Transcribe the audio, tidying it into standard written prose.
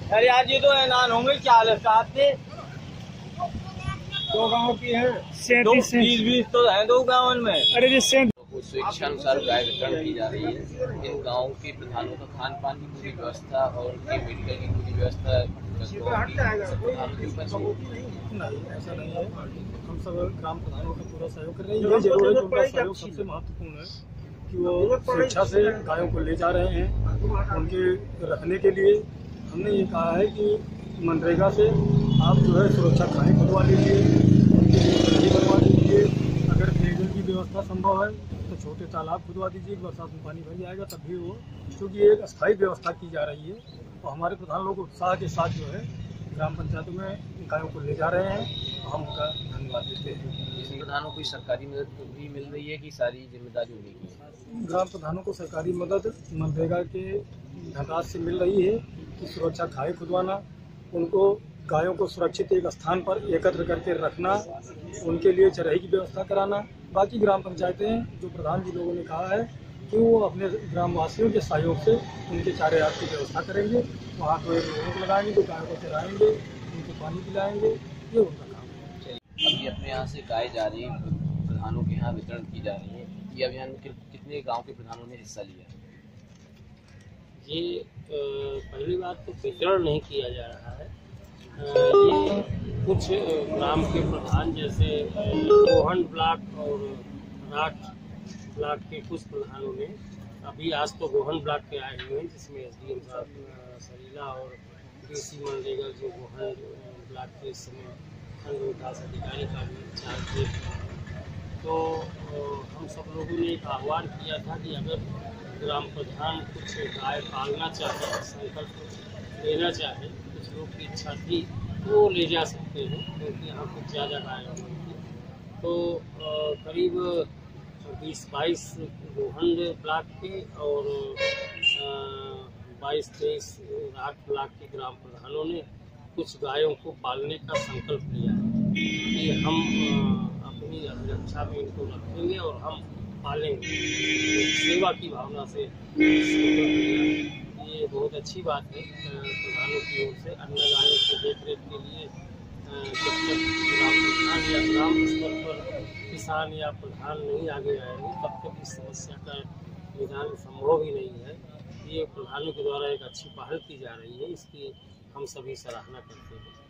अरे आज ये तो ऐलान होंगे 40 साल से। 2 गाँव की है, 20 तो है 2 गाँव में। अरे जिससे स्वेच्छानुसार गाय वितरण की जा रही है। इन गाँव के प्रधानों का खान पान की पूरी व्यवस्था और उनके मेडिकल की पूरी व्यवस्था प्रधानों के ऊपर नहीं, ऐसा नहीं है। हम सब ग्राम प्रधानों का पूरा सहयोग कर रहे हैं। ये जरूर है कि उनका सहयोग सबसे महत्वपूर्ण है कि वो स्वेच्छा से गायों को ले जा रहे हैं। उनके रखने के लिए हमने ये कहा है कि मनरेगा से आप जो है सुरक्षा खाने खुदवा लीजिए, उनके लिए कढ़ाई बनवा दीजिए। अगर पेयजल की व्यवस्था संभव है तो छोटे तालाब खुदवा दीजिए, बरसात में पानी भर जाएगा तब भी वो, क्योंकि एक अस्थायी व्यवस्था की जा रही है। तो हमारे प्रधान लोग उत्साह के साथ जो है ग्राम पंचायतों में गायों को ले जा रहे हैं, तो हम उनका धन्यवाद देते हैं। इसमें प्रधानों को सरकारी मदद भी मिल रही है कि सारी जिम्मेदारी उन्हीं की है? ग्राम प्रधानों को सरकारी मदद मनरेगा के धनराशि से मिल रही है कि सुरक्षा खाई खुदवाना, उनको गायों को सुरक्षित एक स्थान पर एकत्र करके रखना, उनके लिए चराई की व्यवस्था कराना। बाकी ग्राम पंचायतें जो प्रधान जी लोगों ने कहा है कि वो अपने ग्रामवासियों के सहयोग से उनके चारे आग की व्यवस्था करेंगे। वहाँ तो एक लोगों को लगाएंगे तो गायों को चराएंगे, उनको पानी पिलाएंगे, ये उनका काम है। अभी अपने यहाँ से गाय जा रही है, प्रधानों के यहाँ वितरण की जा रही है। ये अभियान में कितने गाँव के प्रधानों ने हिस्सा लिया? ये पहली बात तो वितरण नहीं किया जा रहा है। ये कुछ ग्राम के प्रधान जैसे गोहन ब्लॉक और राठ ब्लॉक के कुछ प्रधानों ने, अभी आज तो गोहन ब्लॉक के आए हुए हैं जिसमें SDM साहब सरीला और DC मनरेगा जो गोहन ब्लॉक के इस समय खंड विकास अधिकारी का भी चार्ज दे। तो हम सब लोगों ने एक आह्वान किया था कि अगर ग्राम प्रधान कुछ गाय पालना चाहे, संकल्प लेना चाहे, कुछ लोग की इच्छा थी तो वो ले जा सकते हैं, क्योंकि यहाँ कुछ ज़्यादा गाय होंगी। तो करीब 20-22 गोहन ब्लॉक के और 22-23 राठ ब्लॉक के ग्राम प्रधानों ने कुछ गायों को पालने का संकल्प लिया है कि हम अपनी अभिरक्षा में इनको रखेंगे और हम पालेंगे। सेवा की भावना से ये बहुत अच्छी बात है प्रधानों की ओर से। अन्य गायों के देख रेख के लिए जब तक ग्राम प्रधान या ग्राम स्तर पर किसान या प्रधान नहीं आगे आएंगे तब तक इस समस्या का निदान संभव ही नहीं है। ये प्रधानों के द्वारा एक अच्छी पहल की जा रही है, इसकी हम सभी सराहना करते हैं।